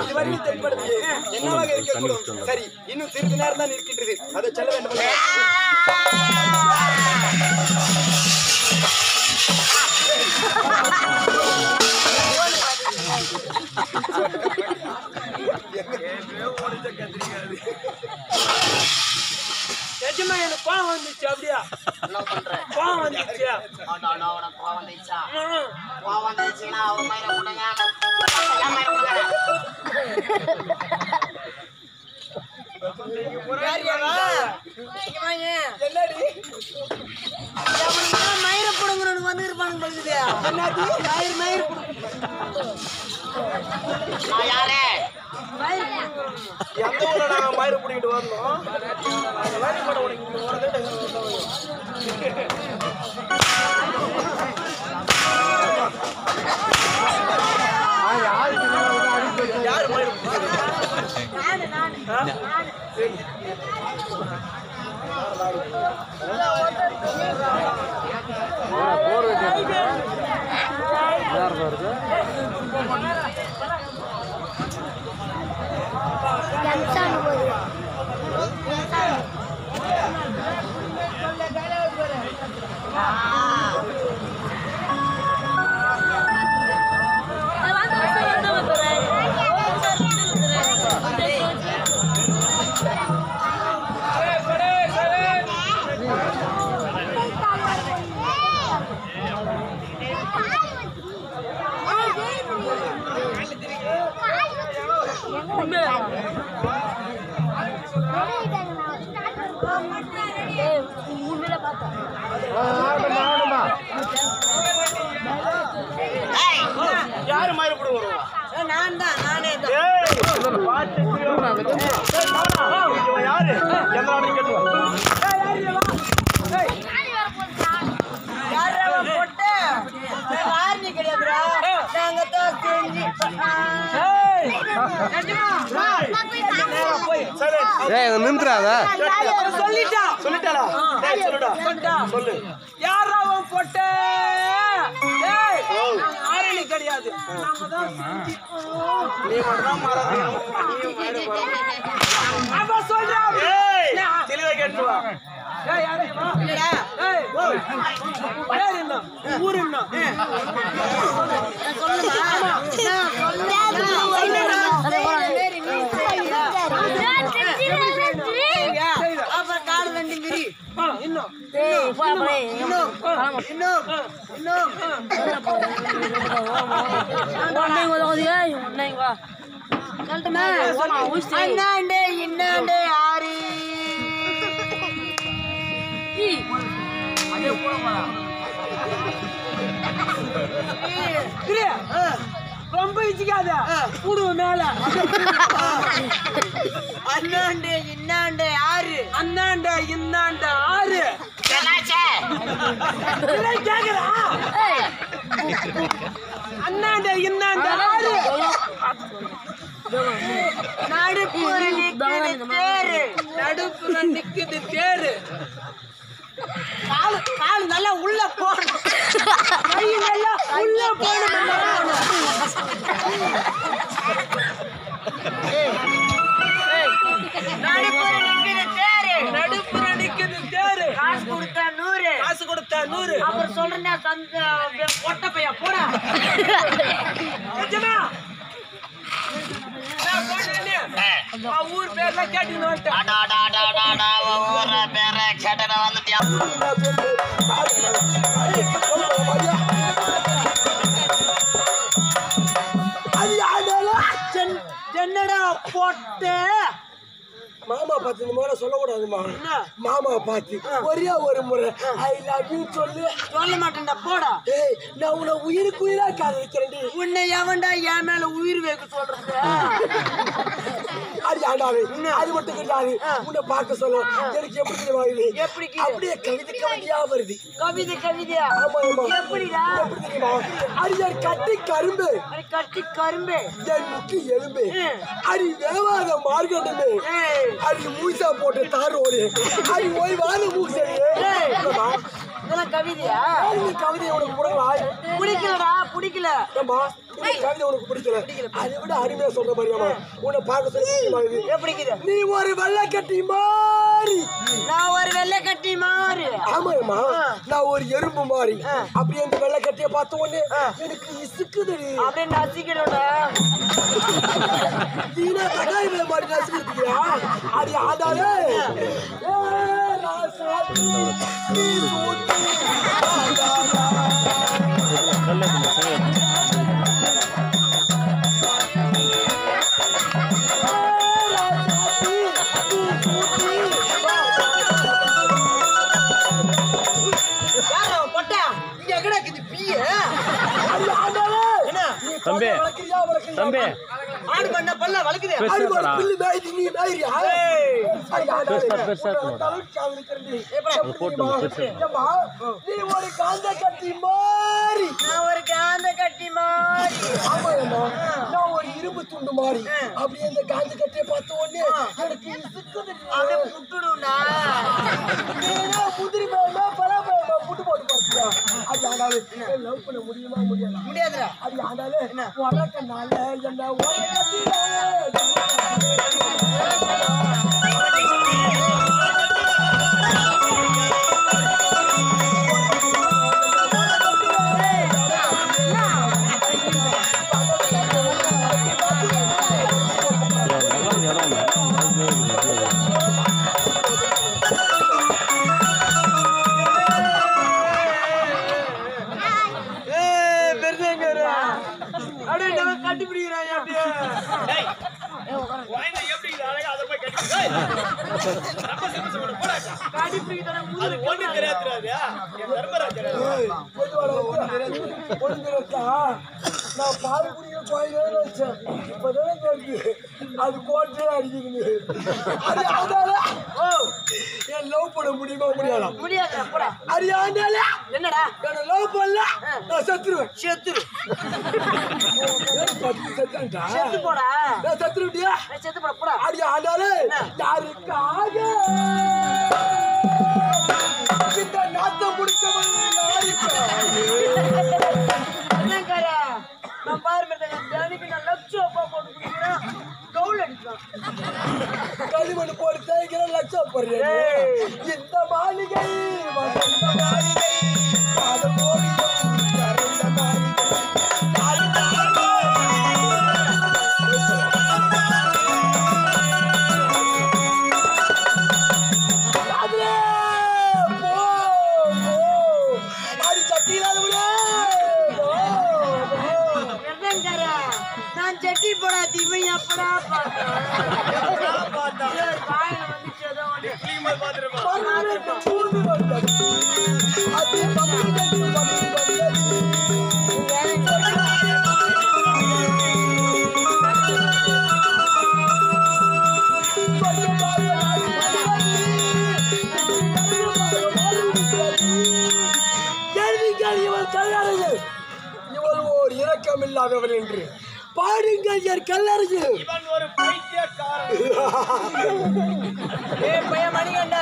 இதுவரையும் தென்படுது என்னவாக இருக்கக்கூடும். சரி, இன்னும் சிறிது நேரம் தான் இருக்கின்றது. அதை செல்ல வேண்டும். எஜமா எனக்கு கோவம் வந்துச்சு. அப்படியா என்ன பண்ற? கோவம் வந்துச்சு. உனக்கு கோவம் வந்துச்சா? கோவம் வந்துச்சுன்னா அவன் மயிரை கொடுங்க, என் மயிரை கொடுங்க. மயிரை கொடுங்கன்னு வந்து இருப்பானுங்க பகுதியா. நான் யாரே? எந்த ஊரை நாங்க மயிறு பிடிக்கிட்டு வரணும். யாரு மயிறு யாரு மயிறு பிடிக்க நான் தான். நானே தான். யாரு நின்றாத சொல்லிட்டாளா? சொல்லு. யாரா போட்ட ஆரணி கிடையாது. நீ மட்டும் மாறாத. தெளிவா கேட்டுவா. ஊரு என்ன? அப்புறம் காடு ரெண்டு மிரி இன்னும் அண்ணாண்டே இன்னாண்டே ஆறு ரொம்ப இச்சிக்காத கூடுவ மேல. அண்ணாண்டே இன்னாண்டே ஆறு அண்ணாண்ட இன்னாண்ட ஆறு கேக்குறா. அண்ணாண்ட இன்னாண்ட ஆறு நடுப்புற நிக்குது தேரு நடுப்புற நிக்குது தேரு. காலு நல்லா உள்ள போகணும். கை நல்லா உள்ள போகணும். நடுப்புற நிக்குது தேரு காசு கொடுத்தா 100 அப்புறம் சொல்றேன் பொட்ட பையா போடா. ஊர் பேர்லாம் கேட்டீங்க. ஊர பேர கேட்ட வந்துட்டியா? என்னடா போட்ட மாமா பார்த்து இந்த மாதிரி சொல்லக்கூடாதுமா. மாமா பார்த்து ஒரே ஒரு முறை ஐ லவ் யூ சொல்லு. சொல்ல மாட்டேன்டா போடா. ஏய், நான் உன்னை உயிருக்கு உயிரா காதலிக்கிறேன்டி. உன்னை எவன்டா என் மேல உயிர் வைக்க சொல்றது? அது ஆண்டாவே அது மட்டும் கிடையாது. உன்னை பார்க்க சொல்ல எனக்கு எப்படி தெரியுமா? எப்படி அப்படியே கவிதையா வருது. கவிதையா? ஆமா ஆமா. எப்படிடா? எப்படி தெரியுமா? அடியார் கட்டி கரும்பு கட்டி கரும்பே என் முக்கி எலும்பு அடி வேவாத மார்கண்டமே அடி மூசா போட்டு தாரோடு அடி ஓய்வாத மூசையே இதெல்லாம் கவிதையா? இந்த கவிதை உனக்கு பிடிக்கலாம். பிடிக்கலடா, பிடிக்கல. ஏம்மா, இந்த கவிதை உனக்கு பிடிக்கல. அதை விட அருமையா சொல்ற மாதிரியாமா உன்னை பார்க்க சொல்லி பிடிக்குது. ஏன் பிடிக்குது? நீ ஒரு வெள்ளைக்கட்டி மாதிரி. நான் ஒரு வெள்ளைக்கட்டி மாறு. ஆமாம்மா, நான் ஒரு எறும்பு மாதிரி. அப்படி அந்த வெள்ளைக்கட்டியை பார்த்த உடனே எனக்கு இசுக்குதுடி. அப்படியே நசிக்கணும்டா. நீனா தகாய் வேலை மாதிரி நசுக்கிறியா? அது ஆடாலே தம்பி தம்பி ஆடு பண்ண பல்ல வளக்குது. நீ ஒரு காந்த கட்டி மாறி. நான் ஒரு காந்த கட்டி மாறி. நான் ஒரு இரும்பு துண்டு மாறி. அப்படி அந்த காந்த கட்டியை பார்த்த உடனே எனக்கு அப்படியே புட்டுடும்டா. முதிரி மேல பலாப்பழமா புட்டு போட்டு பார்த்தியா? அது ஆனாலும் லவ் பண்ண முடியுமா? முடியாதுடா. அது ஆனாலும் உலகனால என்ன உலகத்திலே கட்டிப்பிடிக்கிறான். நான் பால் குடிக்கிற கோயிலே வச்சேன். இப்பதான் தெரியுது அது கோட்டையே அடிக்குது. அது ஆனால என் லவ் பண்ண முடியுமா? முடியாதா? முடியாது. அது ஆனால என்னடா என்ன லவ் பண்ணல நான் செத்துருவேன். செத்துரு. செத்துட்டா செத்து போடா. நான் செத்துருவியா? செத்து போட போடா. அது ஆனால யாருக்காக இந்த நாத்தம் முடிச்சவன் என்னக்கார நான் பாரு தினைக்கு நான் லட்சம் போட்டு குடிக்கிறேன். கவுல் அடிக்கலாம். களிமண் போட்டு தேய்க்கிற லட்சம் போடுறேன். இந்த மாளிகை வசந்த மாளிகை காதல் ஓவியம் கரைந்த மாளிகை. நான் சட்டி போடா திவை அப்படா பார்த்தா வாயில வந்துச்சு. ஏதோ இவள் ஓர் இரக்கமில்லாதவள் என்று பாடுங்கள் என் கல்லறையில். மணிகண்டா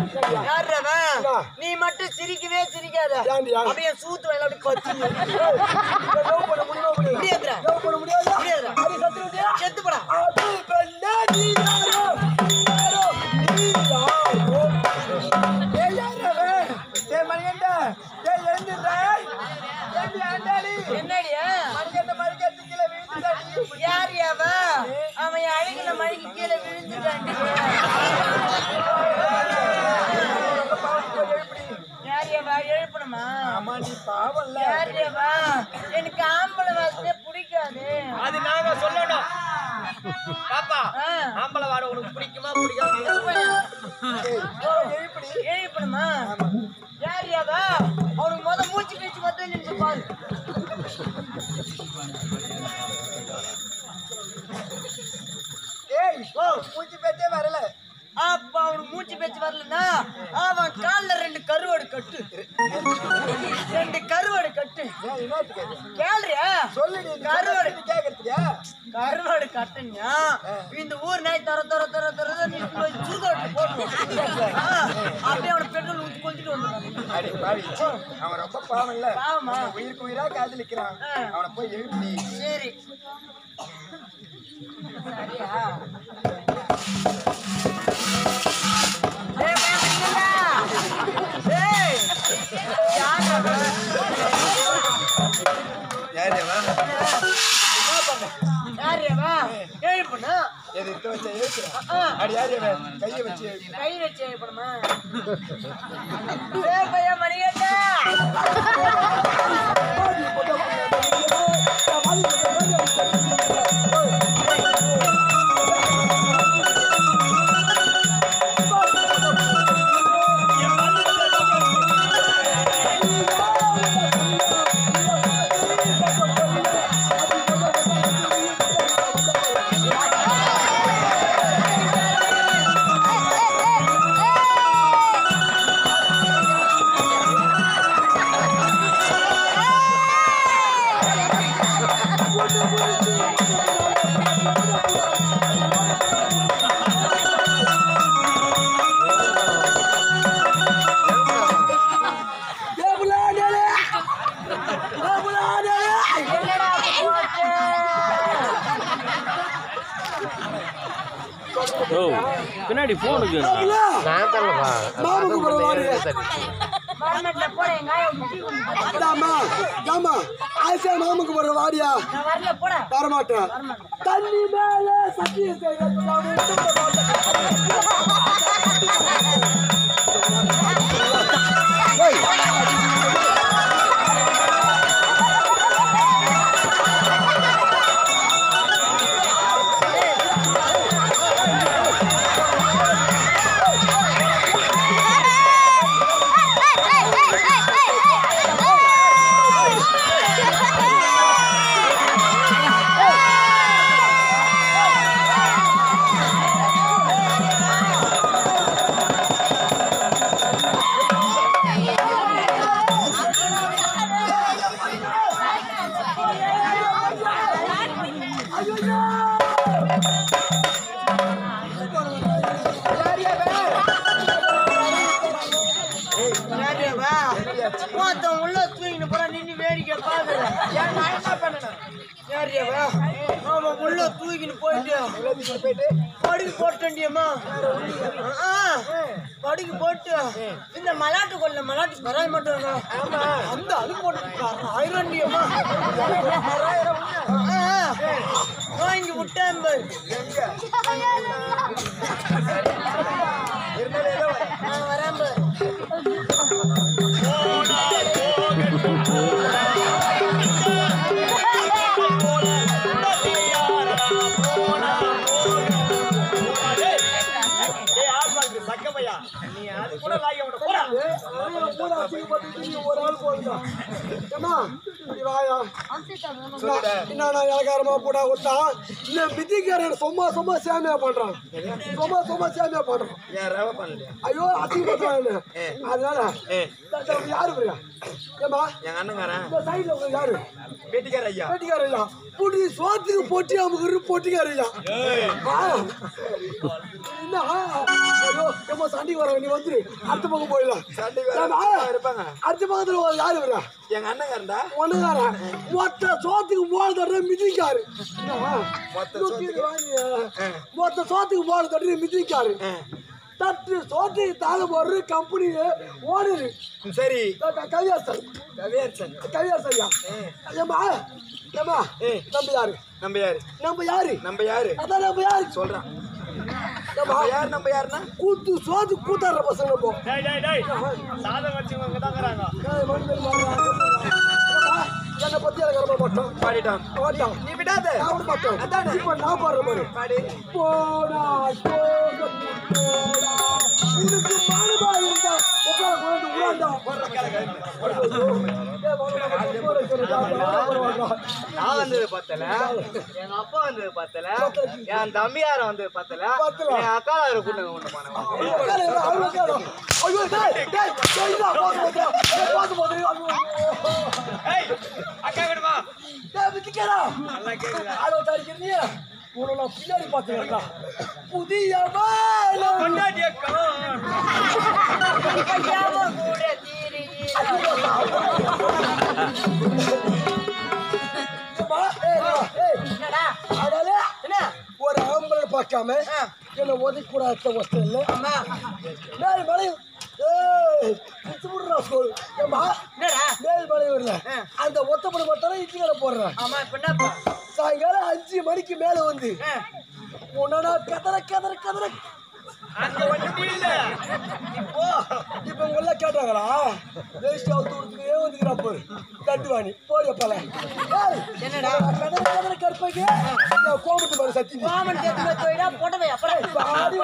நீ மட்டும் சிரிக்கவே சிரிக்காத. அப்படியே சூத்து வேலை அப்படி கத்து செத்து போடா. என்னடியா யார் அவ? அவன் அழகுல மழைக்கு கீழே விழுந்துட்டான். யாரியவா எழுப்பணுமா? யாரியவா எனக்கு ஆம்பளை வாசனே பிடிக்காது. அது நாங்க சொல்லணும். பாப்பா ஆம்பளை வாட உனக்கு பிடிக்குமா பிடிக்காது? எழுப்பணுமா? யாரியவா அவனுக்கு முத மூச்சு பேச்சு மட்டும் நின்று பாரு. மூச்சு பேச்சே வரல. அப்ப அவனுக்கு மூச்சு பேச்சு வரலன்னா அவன் கால்ல 2 கருவாடு கட்டு 2 கருவாடு கட்டு கேள்றியா கருவாடு கருவாடு கட்டுனியா இந்த ஊர் நாய் தர தர தர தர சுருகாட்டு போடணும் அப்படியே அவனை பெட்ரோல் ஊற்றி கொளுத்திட்டு வந்துடுறான் அவன் ரொம்ப பாவம் இல்ல ஆமா உயிருக்கு உயிரா காதலிக்கிறான் அவனை போய் எழுப்பி சரி சரியா கையை வச்சு மணிகண்டா பின்னாடி போனுக்கு மாமுக்கு போற வாடியா வரமாட்டேன் தண்ணி மேல சத்தியம் உள்ள தூங்கிட்டு போற நின்று வேடிக்கை பாக்குற உள்ள தூக்கின்னு போயிட்டு படுக்கு போட்டேன்டியம்மா படுக்கு போட்டு இந்த மலாட்டு கொள்ள மலாட்டு வராய மாட்டோம் அந்த அது போட்டு 1000 வாங்கி விட்டேன் வரேன் சும்மா சும்மா சேமியா பண்றான் சும்மா சேமியா பண்றான் ஐயோ அதிகம் அதனால யாரு ஏமா எங்க அண்ணங்காரன் யாரு பெட்டிக்கார ஐயா புடி சோத்துக்கு போட்டி அமுக்கு போட்டிக்கார ஐயா என்ன ஐயோ சண்டைக்கு வர நீ வந்துரு அடுத்த பக்கம் போயிடலாம் அடுத்த பக்கத்துல யாரு வரா எங்க அண்ணங்காரன்டா ஒண்ணுங்காரன் மொத்த சோத்துக்கு போல தட்டுற மிதிக்காரு மொத்த சோத்துக்கு போல தட்டுற மிதிக்காரு தட்டு சோத்துக்கு தாழ போடுற கம்பெனி ஓனரு சரி கவியாசன் ஐயா ஏமா ஏமா நம்ம யாரு அதான் நம்ம யாரு சொல்றான் நம்ம யாருன்னா கூத்து சோது கூத்தாடுற பசங்க போ என்ன பத்தி எனக்கு மாட்டோம் பாடிட்டான் நீ விடாத நான் மாட்டோம் அதான் இப்ப நான் பாடுற மாதிரி பாடி போடா இதுக்கு மானுபா இருந்தா உட்கார கொண்டு உட்கார்ந்தா நான் வந்தது பத்தல, எங்க அப்பா வந்தது பத்தல, என் தம்பியார வந்தது பத்தல, என் அக்கா கூட்டம் கொண்டு போனேன். அக்கா வேணுமா? பின்னாடி பாத்துக்கா புதிய ஒரு ஆம்பளை பார்க்காம என்ன ஒதுக்கூடாத வசதி இல்லை மேல் மலை மேல் மலை வரல அந்த ஒத்தப்பட மட்டும் இட்லி போடுறேன் சாயங்காலம் 5 மணிக்கு மேல வந்து உன்னா கதற கதற கதற இப்ப உங்கள கேட்டாங்களா வேஸ்ட் அவுத்து ஏன் வந்துக்கிறப்ப தட்டுவாணி போயப்பல என்னடா கதற கதற கற்பைக்கு கோமத்து பாரு சத்தி கோமன் கேட்க போயிடா போடவே அப்படா ஆடி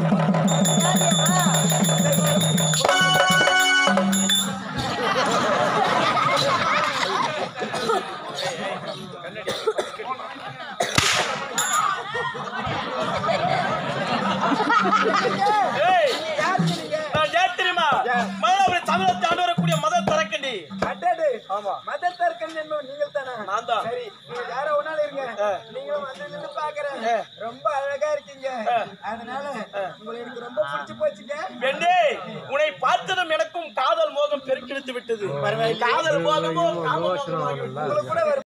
ரொம்ப அழகா இருக்கீங்க, அதனால உங்களுக்கு ரொம்ப பிடிச்சு போச்சுங்க. உன்னை பார்த்ததும் எனக்கும் காதல் மோகம் பெருக்கெடுத்து விட்டது. காதல் மோகமோ உங்களுக்கு கூட